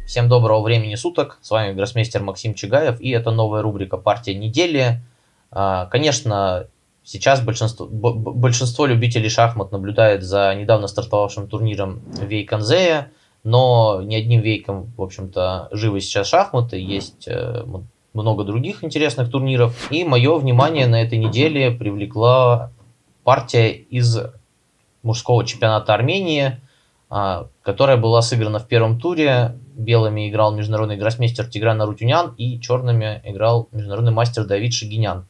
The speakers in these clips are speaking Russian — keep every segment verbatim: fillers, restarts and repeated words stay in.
Всем доброго времени суток, с вами гроссмейстер Максим Чигаев, и это новая рубрика «Партия недели». Конечно, сейчас большинство, большинство любителей шахмат наблюдает за недавно стартовавшим турниром Вейконзея, но не одним вейком, в общем-то, живы сейчас шахматы, есть много других интересных турниров, и мое внимание на этой неделе привлекла партия из мужского чемпионата Армении, которая была сыграна в первом туре. Белыми играл международный гроссмейстер Тигран Арутюнян и черными играл международный мастер Давид Шагинян.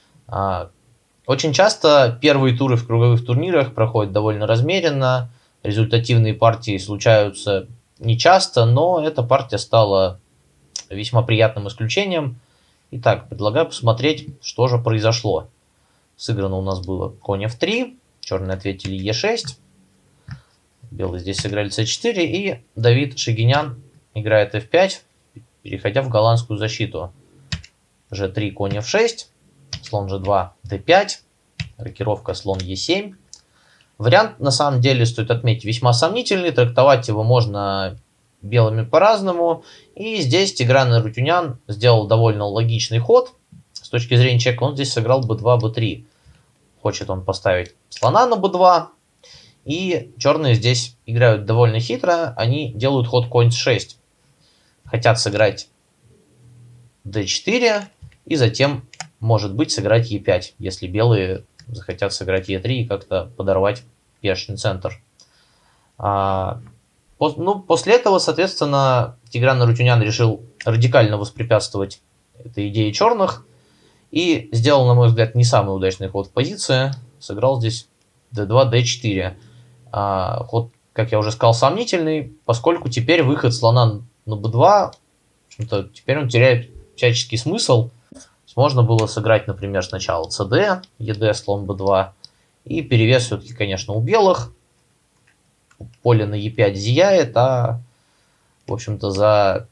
Очень часто первые туры в круговых турнирах проходят довольно размеренно, результативные партии случаются нечасто, но эта партия стала весьма приятным исключением. Итак, предлагаю посмотреть, что же произошло. Сыграно у нас было конь эф три, черные ответили е шесть, белые здесь сыграли цэ четыре, и Давид Шагинян играет эф пять, переходя в голландскую защиту. же три, конь эф шесть, слон же два, дэ пять, рокировка слон е семь. Вариант, на самом деле, стоит отметить, весьма сомнительный, трактовать его можно белыми по-разному. И здесь Тигран Арутюнян сделал довольно логичный ход. С точки зрения чека он здесь сыграл бэ два, бэ три. Хочет он поставить слона на бэ два. И черные здесь играют довольно хитро. Они делают ход конь шесть. Хотят сыграть дэ четыре. И затем, может быть, сыграть е пять. Если белые захотят сыграть е три и как-то подорвать пешечный центр. А, пос, ну, после этого, соответственно, Тигран Арутюнян решил радикально воспрепятствовать этой идее черных. И сделал, на мой взгляд, не самый удачный ход в позиции. Сыграл здесь дэ два, дэ четыре. А, ход, как я уже сказал, сомнительный, поскольку теперь выход слона на бэ два, в общем-то, теперь он теряет всяческий смысл. Можно было сыграть, например, сначала цд, ед, слон бэ два. И перевес все-таки, конечно, у белых. Поле на е пять зияет, а, в общем-то, за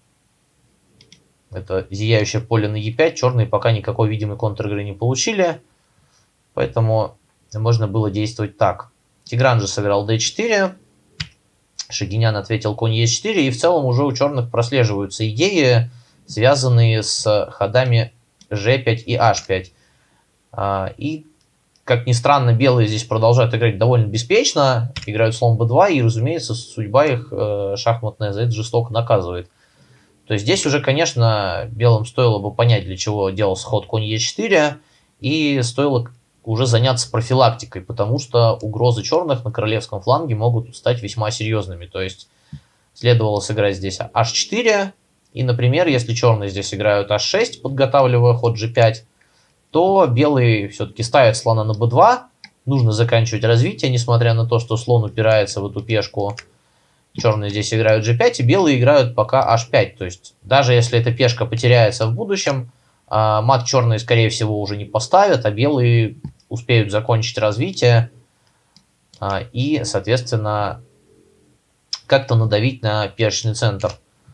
это зияющее поле на е пять черные пока никакой видимой контр-игры не получили. Поэтому можно было действовать так. Тигран же сыграл дэ четыре. Шагинян ответил конь е четыре. И в целом уже у черных прослеживаются идеи, связанные с ходами же пять и аш пять. И, как ни странно, белые здесь продолжают играть довольно беспечно. Играют слон бэ два. И, разумеется, судьба их шахматная за это жестоко наказывает. То есть здесь уже, конечно, белым стоило бы понять, для чего делался ход конь е четыре. И стоило уже заняться профилактикой, потому что угрозы черных на королевском фланге могут стать весьма серьезными. То есть следовало сыграть здесь аш четыре. И, например, если черные здесь играют аш шесть, подготавливая ход же пять, то белые все-таки ставят слона на бэ два. Нужно заканчивать развитие, несмотря на то, что слон упирается в эту пешку. Черные здесь играют же пять, и белые играют пока аш пять. То есть даже если эта пешка потеряется в будущем, мат черные, скорее всего, уже не поставят, а белые успеют закончить развитие и, соответственно, как-то надавить на пешечный центр.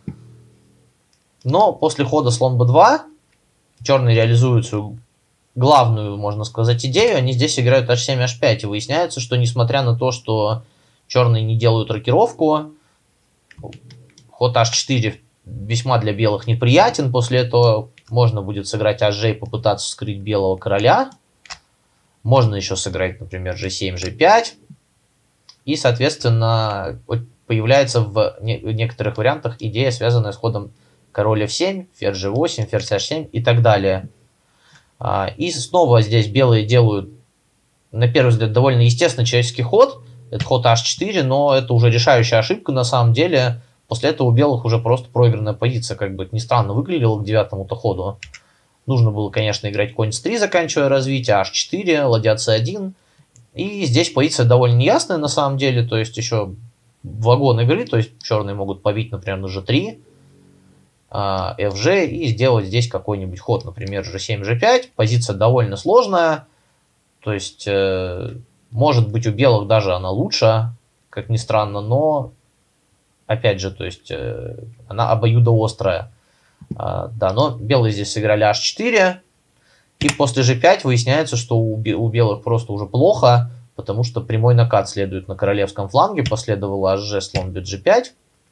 Но после хода слон бэ два черные реализуют свою главную, можно сказать, идею. Они здесь играют аш семь, аш пять. И выясняется, что несмотря на то, что черные не делают рокировку, ход аш четыре весьма для белых неприятен. После этого можно будет сыграть аш же и попытаться скрыть белого короля. Можно еще сыграть, например, же семь, же пять. И, соответственно, появляется в некоторых вариантах идея, связанная с ходом король эф семь, ферзь же восемь, ферзь аш семь и так далее. И снова здесь белые делают, на первый взгляд, довольно естественный человеческий ход. Это ход аш четыре, но это уже решающая ошибка на самом деле. После этого у белых уже просто проигранная позиция, как бы это ни странно выглядело к девятому-то ходу. Нужно было, конечно, играть конь эс три, заканчивая развитие, аш четыре, ладья цэ один. И здесь позиция довольно неясная на самом деле, то есть еще вагон игры, то есть черные могут побить, например, на же три, эф же и сделать здесь какой-нибудь ход, например, же семь, же пять. Позиция довольно сложная, то есть э, может быть у белых даже она лучше, как ни странно, но опять же, то есть э, она обоюдоострая. А, да, но белые здесь сыграли аш четыре, и после же пять выясняется, что у, у белых просто уже плохо, потому что прямой накат следует на королевском фланге, последовало аш же, слон бьет же пять.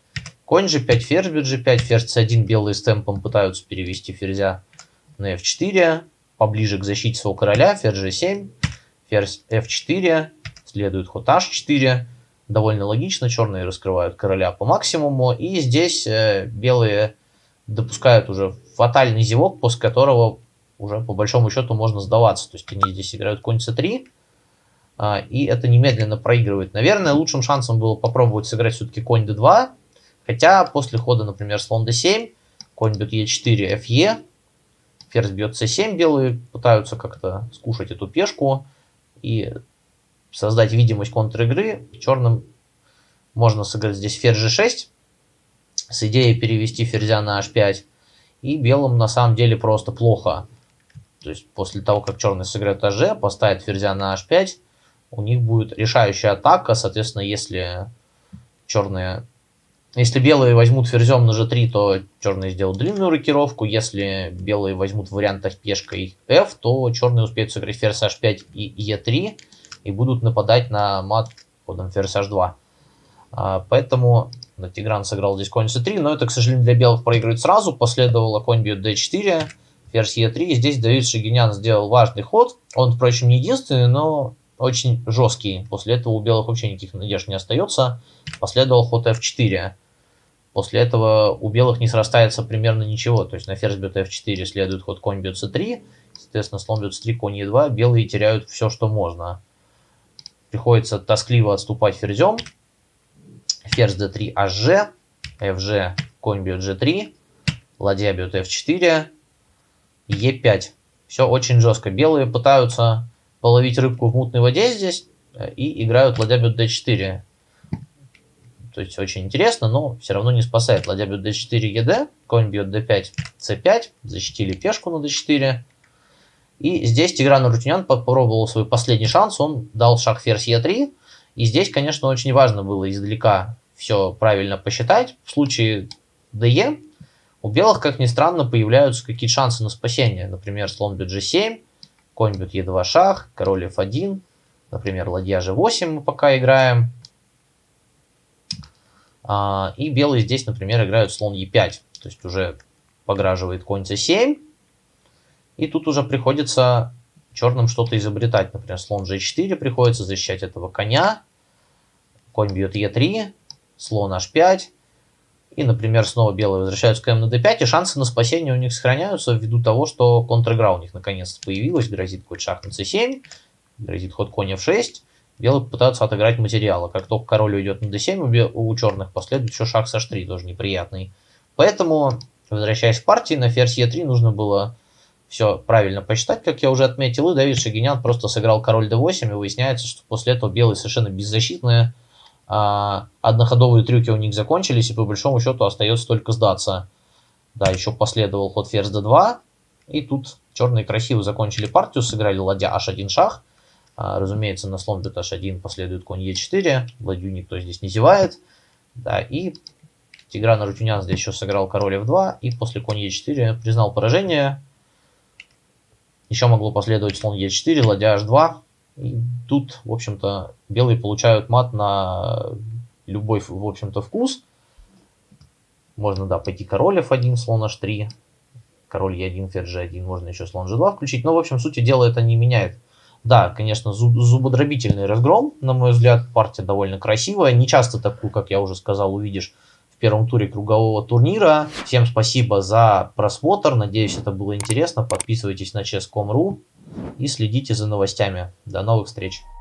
Конь же пять, ферзь бьет же пять, ферзь цэ один, белые с темпом пытаются перевести ферзя на эф четыре, поближе к защите своего короля, ферзь же семь, ферзь эф четыре, следует ход аш четыре, довольно логично, черные раскрывают короля по максимуму, и здесь э, белые допускают уже фатальный зевок, после которого уже по большому счету можно сдаваться, то есть они здесь играют конь цэ три, э, и это немедленно проигрывает. Наверное, лучшим шансом было попробовать сыграть все-таки конь дэ два, хотя после хода, например, слон дэ семь, конь бьет е четыре, эф е, ферзь бьет цэ семь, белые пытаются как-то скушать эту пешку и создать видимость контр-игры. Черным можно сыграть здесь ферзь же шесть с идеей перевести ферзя на аш пять, и белым на самом деле просто плохо. То есть после того, как черные сыграют аш, поставят ферзя на аш пять, у них будет решающая атака. Соответственно, если черные... Если белые возьмут ферзем на же три, то черные сделают длинную рокировку. Если белые возьмут в вариантах пешкой f, то черные успеют сыграть ферзь аш пять и е три и будут нападать на мат ходом ферзь аш два. А, поэтому да, Тигран сыграл здесь конь цэ три, но это, к сожалению, для белых проигрывает сразу. Последовало конь бьет дэ четыре, ферзь е три. И здесь Давид Шагинян сделал важный ход. Он, впрочем, не единственный, но очень жесткий. После этого у белых вообще никаких надежд не остается. Последовал ход эф четыре. После этого у белых не срастается примерно ничего. То есть на ферзь бьет эф четыре следует ход конь бьет цэ три. Соответственно, слон бьет цэ три, конь е два. Белые теряют все, что можно. Приходится тоскливо отступать ферзем. Ферзь дэ три, hg. fg, конь бьет же три. Ладья бьет эф четыре. е пять. Все очень жестко. Белые пытаются половить рыбку в мутной воде здесь. И играют ладья бьет дэ четыре. То есть очень интересно, но все равно не спасает. Ладья бьет дэ четыре, ед, конь бьет дэ пять, цэ пять, защитили пешку на дэ четыре. И здесь Тигран Арутюнян попробовал свой последний шанс, он дал шаг ферзь е три. И здесь, конечно, очень важно было издалека все правильно посчитать. В случае дэ у белых, как ни странно, появляются какие-то шансы на спасение. Например, слон бьет же семь, конь бьет е два шах, король эф один, например, ладья же восемь мы пока играем. И белые здесь, например, играют слон е пять. То есть уже пограживает конь цэ семь. И тут уже приходится черным что-то изобретать. Например, слон же четыре приходится защищать этого коня. Конь бьет е три. Слон аш пять. И, например, снова белые возвращаются к м на дэ пять. И шансы на спасение у них сохраняются ввиду того, что контр-игра у них наконец-то появилась. Грозит ход шах на цэ семь. Грозит ход конь эф шесть. Белые пытаются отыграть материалы. Как только король уйдет на дэ семь, у черных последует еще шаг с аш три, тоже неприятный. Поэтому, возвращаясь к партии, на ферзь е три нужно было все правильно посчитать, как я уже отметил. И Давид Шагинян просто сыграл король дэ восемь, и выясняется, что после этого белые совершенно беззащитные. А, одноходовые трюки у них закончились, и по большому счету остается только сдаться. Да, еще последовал ход ферзь дэ два. И тут черные красиво закончили партию, сыграли ладья аш один шах. А, разумеется, на слон бьет аш один последует конь е четыре. Ладью никто здесь не зевает. Да, и Тигран Арутюнян здесь еще сыграл король эф два. И после конь е четыре признал поражение. Еще могло последовать слон е четыре, ладья аш два. И тут, в общем-то, белые получают мат на любой, в общем-то, вкус. Можно, да, пойти король эф один, слон аш три. Король е один, ферзь же один. Можно еще слон же два включить. Но, в общем, сути дела это не меняет. Да, конечно, зуб, зубодробительный разгром, на мой взгляд, партия довольно красивая. Не часто такую, как я уже сказал, увидишь в первом туре кругового турнира. Всем спасибо за просмотр, надеюсь, это было интересно. Подписывайтесь на чес точка ком точка ру и следите за новостями. До новых встреч!